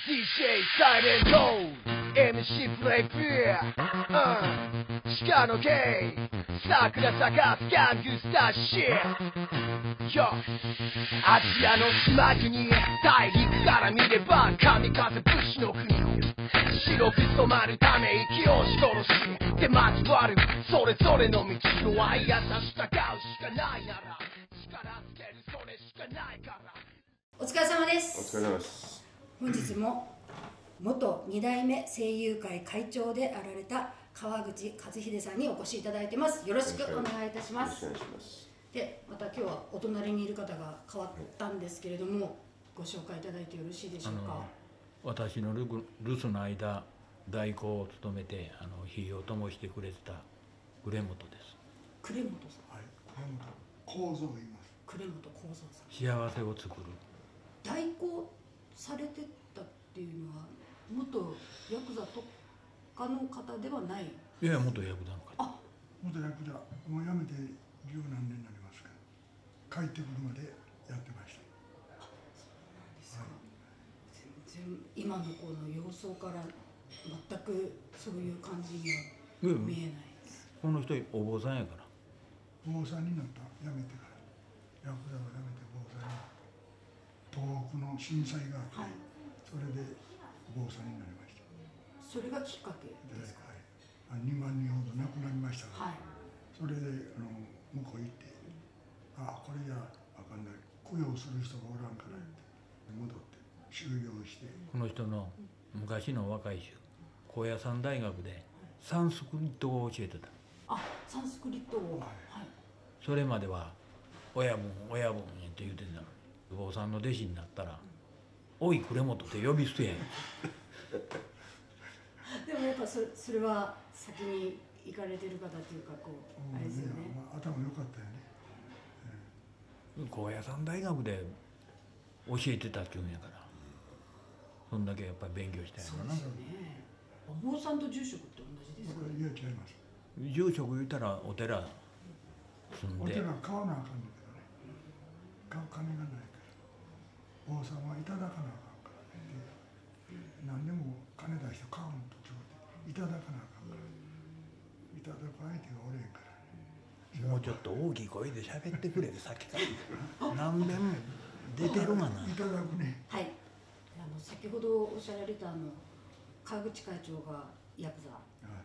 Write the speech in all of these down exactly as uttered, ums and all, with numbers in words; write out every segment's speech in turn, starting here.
ディージェー サイレント エムシー プレイフィア、うん、鹿のゲイ桜咲かすガングスターシッよアジアの島国大陸から見れば神風武士の国白く染まるため息を押し殺しで交わるそれぞれの道の愛やさ従うしかないなら力つけるそれしかないからお疲れ様です。 お疲れ様です。 本日も元に代目声優会会長であられた川口和秀さんにお越しいただいてます。よろしくお願いいたします。 よろしくお願いします。 で、また今日はお隣にいる方が変わったんですけれども、ご紹介いただいてよろしいでしょうか。 私の留守の間代行を務めてあの火を灯してくれてた呉本です。 呉本さん。 はい、呉本幸三います。 呉本幸三さん。 幸せを作る。 代行されてたっていうのは元ヤクザとかの方ではない。 いや元ヤクザの方。 あ、 元ヤクザもう辞めて十何年になりますけど、帰ってくるまでやってました。 あ、そうなんですか。はい、全然今のこの様相から全くそういう感じには見えないです。 この人お坊さんやから。 坊さんになった、辞めてからヤクザを辞めて坊さんになった。東北の震災があって、はい、それで坊さんになりました。 それがきっかけですか。 はい、にまんにんほど亡くなりましたから、はい、それであの向こう行って、うん、ああこれじゃあかんない、供養する人がおらんからって戻って修行して、 この人の昔の若い衆高野山大学でサンスクリット語を教えてた。 あ、サンスクリット語、はい、 それまでは親分親分って言ってたのに、坊さんの弟子になったら「おい呉本」って呼び捨てやん。 でもやっぱそれ、それは先に行かれてる方っていうかこう、あれですよね、 まあ、頭良かったよね、 えー、高野山大学で教えてたっていうんやから、そんだけやっぱり勉強したんやろな。 そうですよね。お坊さんと住職って同じですか。 いや違います。 住職言ったらお寺住んで、 お寺買わなあかんねんけどね、買う金がないから坊さんはいただかなあかんからね、何でも金出して買うんと違っていただかなあかんから、いただく相手がおれんからね。 もうちょっと大きい声で喋ってくれる、さっきから何遍も出てるがな。 いただくね。 はい、あの先ほどおっしゃられたあの川口会長がヤクザ、はい、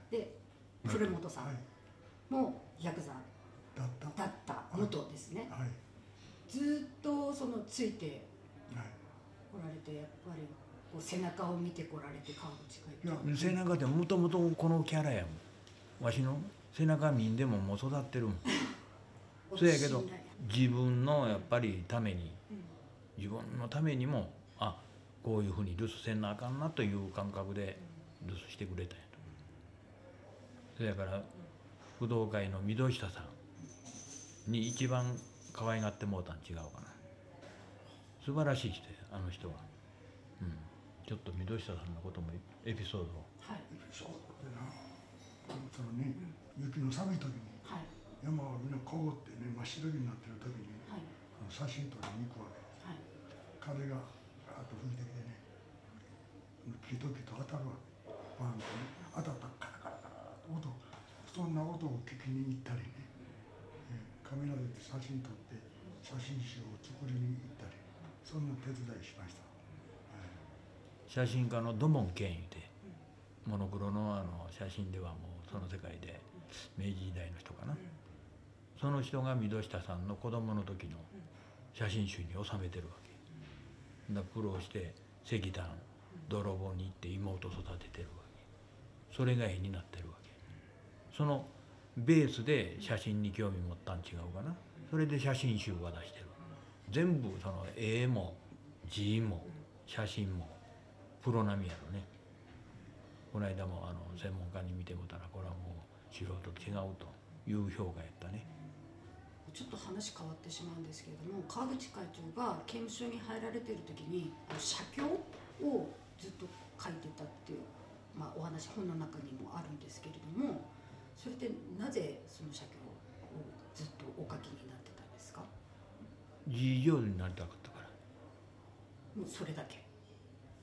で呉本さんもヤクザだっただった元ですね、 はい、 ずっとそのついてこられて、やっぱりこう背中を見てこられて川口会長。 背中ってもともとこのキャラやもん。わしの背中見んでももう育ってるもん。そうやけど自分のやっぱりために、うん、自分のためにもあこういうふうに留守せんなあかんなという感覚で留守してくれたんやと。そやから武道会の溝下さんに一番可愛がってもうたん違うかな。素晴らしい人やあの人は、うん、ちょっと溝下さんのこともエピソードを。 はい、 エピソードでな、そのね、うん、雪の寒い時に、はい、山をみんな凍ってね真っ白になってる時に、はい、写真撮りに行くわけです、はい、風がガーッと吹いてきてね、木と木と当たるわけ、バンとね、当たったらカラカラカラと音、そんな音を聞きに行ったりね、えカメラで写真撮って写真集を作りに行ったり、そんな手伝いしました。 写真家の土門健いうて、モノクロのあの写真ではもうその世界で明治時代の人かな、その人が溝下さんの子供の時の写真集に収めてるわけだ。苦労して石炭泥棒に行って妹育ててるわけ。それが絵になってるわけ。そのベースで写真に興味持ったん違うかな。それで写真集は出してる。全部その絵も字も写真もプロ並みやろね。この間もあの専門家に見てもたら、これはもう素人と違うという評価やったね。 ちょっと話変わってしまうんですけれども、川口会長が刑務所に入られてる時に写経をずっと書いてたっていう、まあ、お話本の中にもあるんですけれども、それってなぜその写経をずっとお書きになってたんですか。 字上手になりたかったから。 もうそれだけ。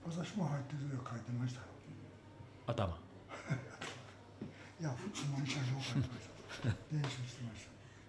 私も入ってる絵を描いてましたよ。 頭いや普通の写真を描いてました練習してました。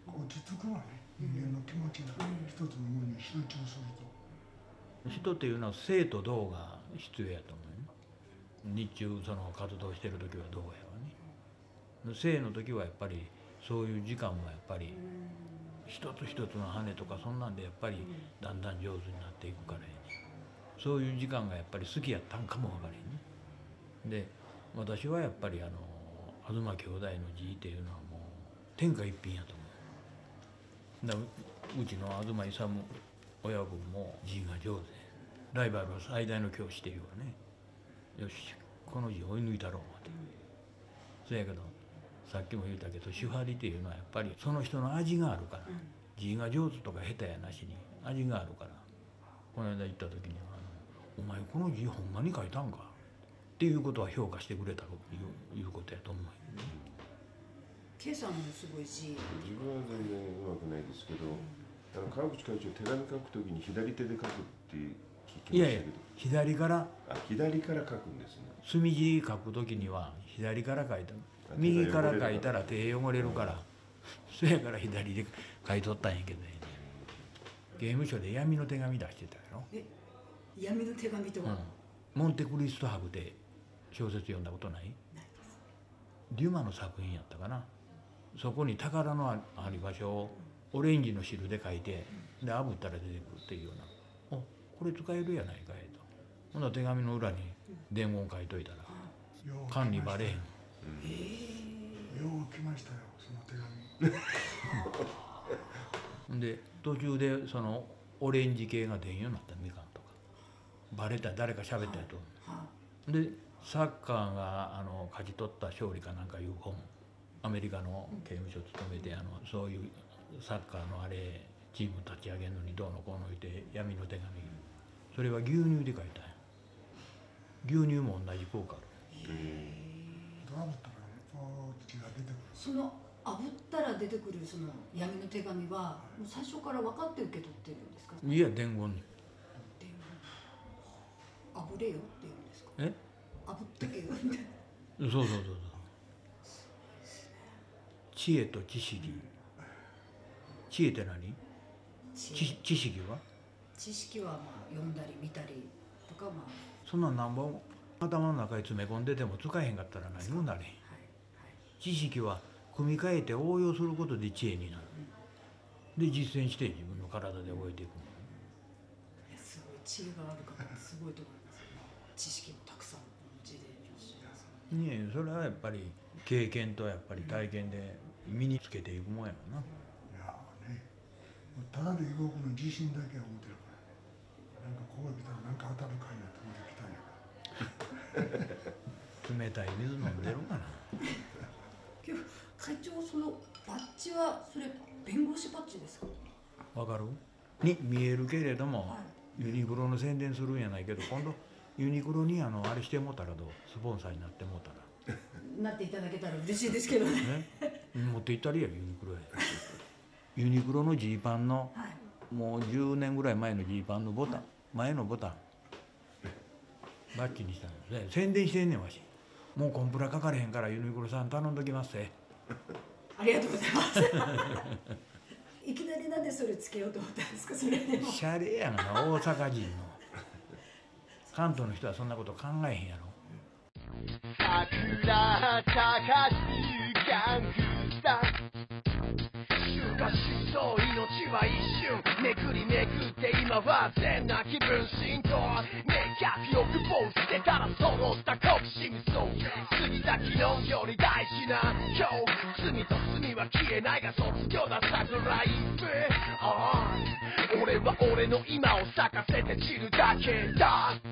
落ち着くわね、人間の気持ちが一つのものに集中すると。 人っていうのは静と動が必要やと思うね。日中その活動してる時は動やわね。静の時はやっぱりそういう時間もやっぱり一つ一つの羽とかそんなんでやっぱりだんだん上手になっていくからやね。そういう時間がやっぱり好きやったんかもわからへんね。で私はやっぱりあの東兄弟の字っていうのはもう天下一品やと思う。だからうちの東勇親分も字が上手でライバルは最大の教師っていうわね。よしこの字追い抜いたろうって。そやけどさっきも言ったけど手張りっていうのはやっぱりその人の味があるから、字が上手とか下手やなしに味があるから。この間行った時には「お前この字ほんまに書いたんか?」っていうことは評価してくれたといういうことやと思うよね。 K さんもすごい字。 自分は全然うまくないですけど、あの川口会長手紙書くときに左手で書くって聞きましたけど。いやいや左からあ左から書くんですね。 墨字書くときには左から書いた。右から書いたら手汚れるから、そやから左で書いとったんやけどね。刑務所で闇の手紙出してたやろ。 え闇の手紙とは、 うん、モンテクリストハブで小説読んだことない？ ないです。 デュマの作品やったかな。そこに宝のある場所をオレンジの汁で書いて、で炙ったら出てくるっていうような。おこれ使えるやないかいと。ほんなら手紙の裏に伝言書いといたら管理バレへん。 よう来ましたよその手紙。で途中でそのオレンジ系が出んようになったみかんとかバレたら誰か喋ったやと、はあ、でサッカーがあの勝ち取った勝利かなんかいう本、アメリカの刑務所勤めてあのそういうサッカーのあれチーム立ち上げるのにどうのこうの言って闇の手紙、それは牛乳で書いたんや。牛乳も同じ効果ある。 その炙ったら出てくるその闇の手紙はもう最初から分かって受け取ってるんですか？ いや伝言に炙れよって言うんですか？ え炙ってけよみたいな。 そうそうそうそう。知恵と知識。知恵って何？知知識は？ 知識はまあ読んだり見たりとかまあ。 そんなん何本頭の中に詰め込んでても使えへんかったら何もなれへん。はいはい、知識は組み替えて応用することで知恵になる。うん、で実践して自分の体で覚えていく。 いやすごい知恵がある方ってすごいと思いますよ。知識もたくさんお持ちでいらっしゃいますね。 ねえそれはやっぱり経験とやっぱり体験で身につけていくもんやろな。 いやね、ただで動くの自信だけは持ってるから、なんかここへ来たらなんか当たるかいなと思って来たんやから。 冷たい水飲んでるかな。 今日会長そのバッジはそれ弁護士バッジですか？ わかる？に見えるけれども、はい、ユニクロの宣伝するんやないけど今度ユニクロにあのあれしてもたらどう？スポンサーになってもたら。 なっていただけたら嬉しいですけどね。 ね持って行ったりやユニクロへ。ユニクロのジーパンの、はい、もうじゅうねんぐらい前のジーパンのボタン、はい、前のボタンバッチにしたんですね。宣伝してんねんわし。もうコンプラかかれへんからユニクロさん頼んどきますぜ。 ありがとうございます。いきなりなんでそれつけようと思ったんですか？それでも。 シャレやんな大阪人の。関東の人はそんなこと考えへんやろ。 桜高しガングスタ週がしそう命は一瞬めくりめくって今は全な気分浸透明脚力ボスしてたら揃った好奇心そう過ぎた昨日より大事な今日罪と罪は消えないが卒業だサグライフ俺は俺の今を咲かせて散るだけだ